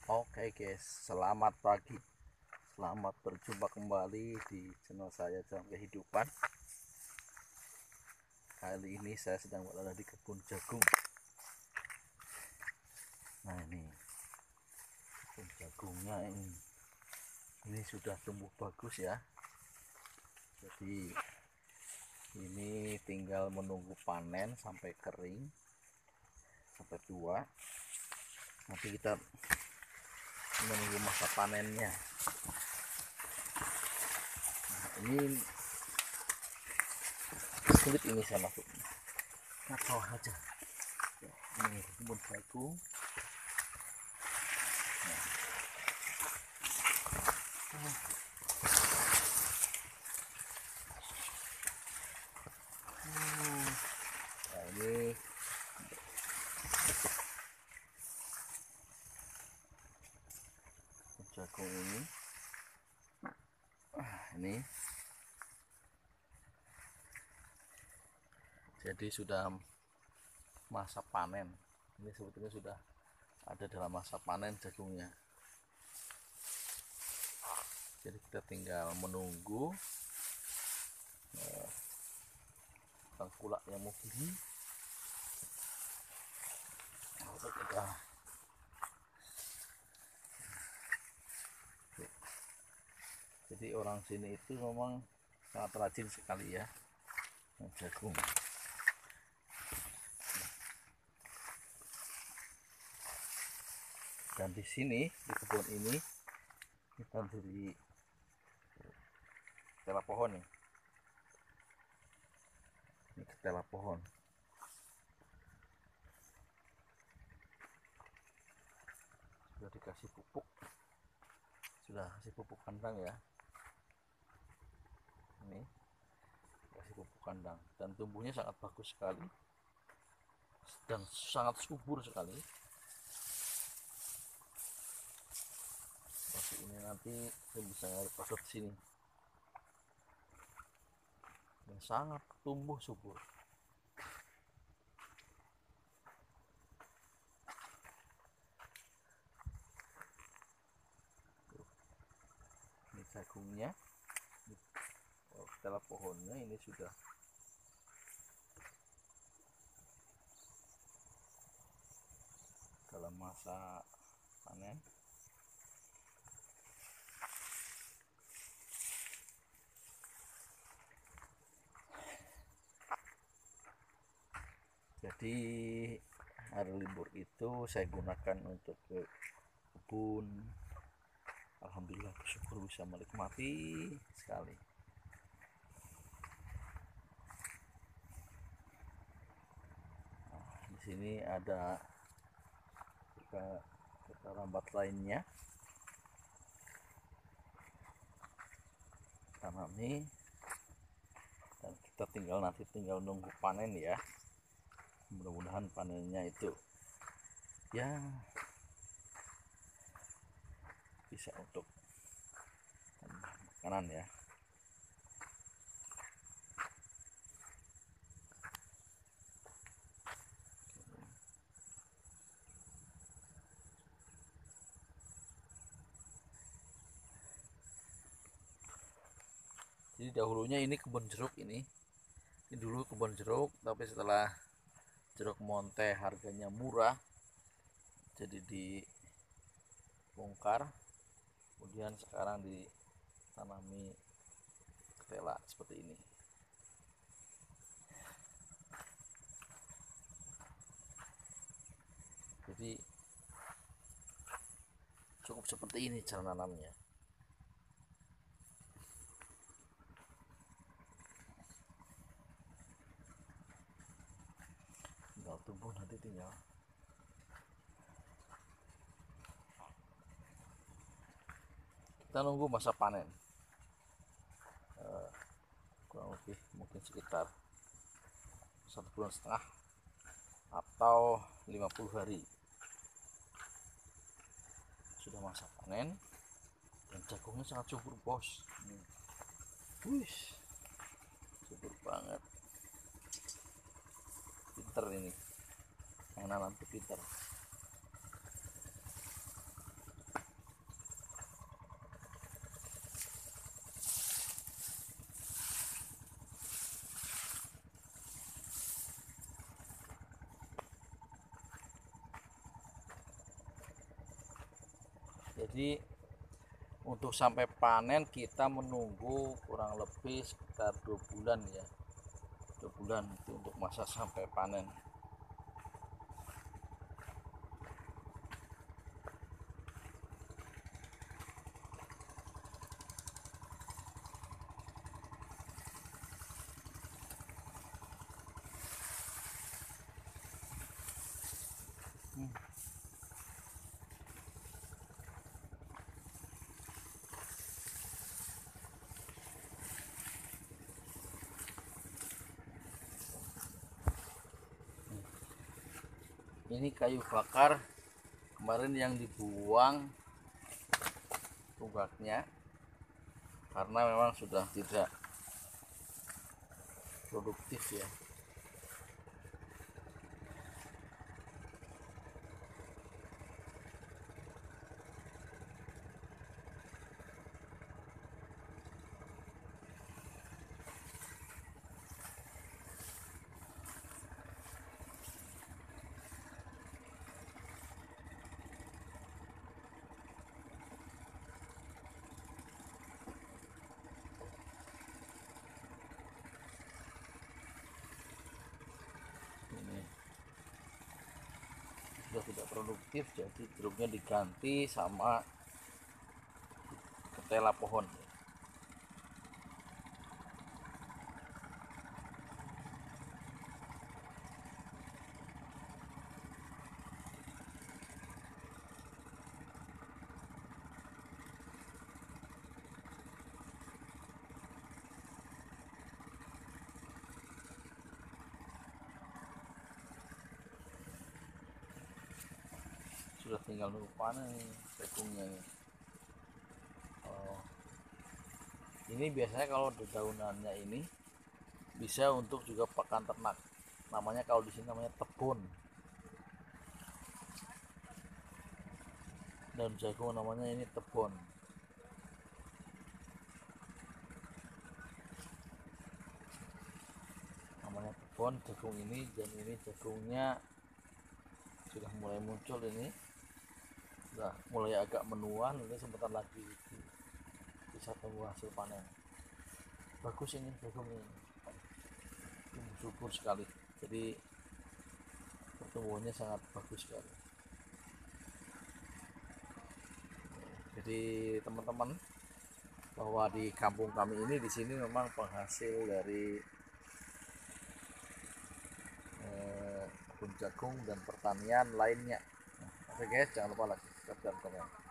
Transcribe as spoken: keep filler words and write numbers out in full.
Oke guys, selamat pagi. Selamat berjumpa kembali di channel saya Jalan Kehidupan. Kali ini saya sedang berada di kebun jagung. Nah ini kebun jagungnya ini, ini sudah tumbuh bagus ya. Jadi ini tinggal menunggu panen sampai kering, sampai tua. Nanti kita menunggu masa panennya. Nah, ini sulit ini saya masuk ke bawah aja. Ini kebun jagung. Nah, nah ini jagung ini. Ini jadi sudah masa panen. Ini sebetulnya sudah ada dalam masa panen jagungnya. Jadi kita tinggal menunggu eh, tengkulak yang mau beli. Kita jadi orang sini itu memang sangat rajin sekali ya jagung. Dan di sini di kebun ini kita beri ketela pohon nih. Ini ketela pohon. Sudah dikasih pupuk, sudah kasih pupuk kandang ya. Ini kasih pupuk kandang dan tumbuhnya sangat bagus sekali dan sangat subur sekali. Masih ini nanti saya bisa nyari pasut sini dan sangat tumbuh subur. Ini jagungnya, ketela pohonnya ini sudah dalam masa panen. Jadi hari libur itu saya gunakan untuk ke kebun. Alhamdulillah bersyukur bisa menikmati sekali. Nah, di sini ada kita, kita rambat lainnya. Tanami dan kita tinggal nanti tinggal nunggu panen ya. Mudah-mudahan panennya itu ya bisa untuk makanan ya. Jadi dahulunya ini kebun jeruk ini. Ini dulu kebun jeruk, tapi setelah jeruk monte harganya murah, jadi dibongkar. Kemudian sekarang ditanami ketela seperti ini. Jadi cukup seperti ini cara nanamnya. Tinggal tumbuh nanti tinggal kita nunggu masa panen. Uh, kurang lebih mungkin sekitar satu bulan setengah atau lima puluh hari sudah masa panen dan jagungnya sangat subur bos. Wih, subur banget. Pinter ini yang nanam tuh pinter. Jadi untuk sampai panen kita menunggu kurang lebih sekitar dua bulan ya, dua bulan itu untuk masa sampai panen. hmm. Ini kayu bakar kemarin yang dibuang tunggaknya karena memang sudah tidak produktif ya. Ini sudah tidak produktif, jadi jeruknya diganti sama ketela pohon. Sudah tinggal nunggu panen jagungnya. Oh, ini biasanya kalau daunannya ini bisa untuk juga pakan ternak. Namanya kalau di sini namanya tebon. Daun jagung namanya ini tebon. Namanya tebon jagung ini, dan ini jagungnya sudah mulai muncul, ini sudah mulai agak menua. Nanti sebentar lagi bisa tunggu hasil panen. Bagus ini jagungnya, tumbuh subur sekali, jadi pertumbuhannya sangat bagus sekali. Jadi teman-teman, bahwa di kampung kami ini di sini memang penghasil dari eh, kebun jagung dan pertanian lainnya. Oke guys, jangan lupa like, subscribe, dan komen.